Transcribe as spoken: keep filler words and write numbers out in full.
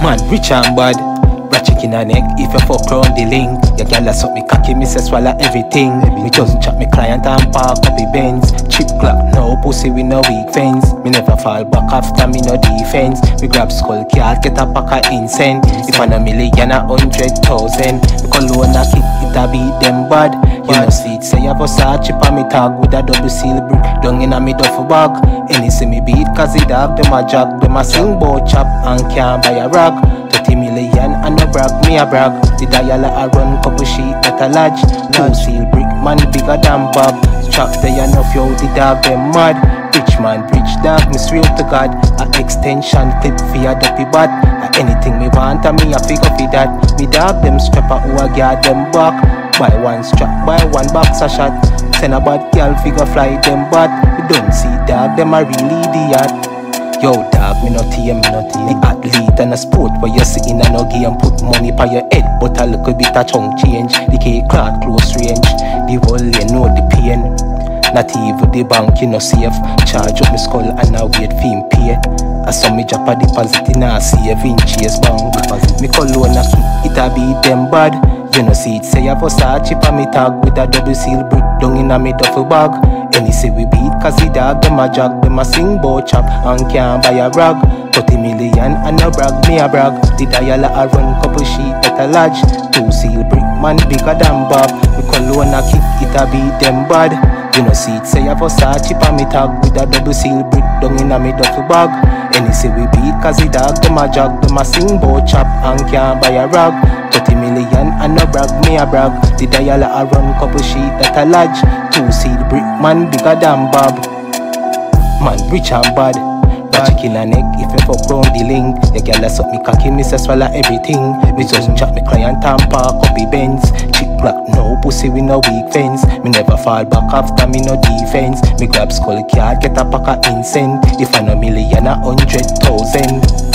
Man, rich and bad. Brat chicken and egg, if you fuck round the link. Your gal a suck me cocky, me say swallow everything. Me just chat me client and park up the Benz. Chip clock, no pussy with no weak fence. Me never fall back after me no defense. We grab skull card, get a pack of incense. If I'm a million, a hundred thousand. Me cologne a kid, it a beat them bad. You know see it, say I was a chip on me tag with a double seal brick down in a me duffel bag. Any see me beat, cause the dog, them a jog. Them a sing bout chop and can't buy a rag. thirty million and no brag, me a brag. The dial a run couple sheet at a lodge. Two seal brick, man bigger than Bob. Strap there enough, yo, the dog them mad. Rich man, rich dog, me swear to God. A extension clip for your dopey bat. A anything me want, a me a figure for that. Me dog them strapper who a guard them back. Buy one strap, buy one box a shot. Send a bad girl figure fly them bat. We don't see dog, them a really idiot. Yo dog, me not here, me not here. The athlete and a sport where you sit in a no game. Put money pa your head, but a little bit of chunk change. The K clock close range. The whole you know the pain. Not even the bank, you know safe. Charge up my skull and I wait for him pay. I saw me drop a deposit in a saving Chase bank. Me cologne a kick, it a beat them bad. You know see it, say I was a chip on me tag with a double seal brick down in a me duffel bag. Any say we beat cause the dog them a jog. Them a sing bout chop and can't buy a rag. thirty million and no brag, me a brag. The dial a run couple sheet at a lodge. Two seal brick, man bigger than Bob. Me cologne a kick, it a beat them bad. You know see it, say I was a chip on me tag with a double seal brick down in a me duffel bag. Any say we beat cause the dog them a jog. Them a sing bout chop and can't buy a rag. thirty million and no brag, me a brag. The dial a run couple sheet at a lodge. Two seal brick, man bigger than Bob. Man rich and bad. Bad chicken and egg, if you fuck round the link. Your girl a suck me cocky, me say swallow everything. Me just chat me client and park up the Benz. Chick clock, no pussy with no weak fence. Me never fall back after me no defense. Me grab skull card, get a pack of incense. If I no million, a hundred thousand.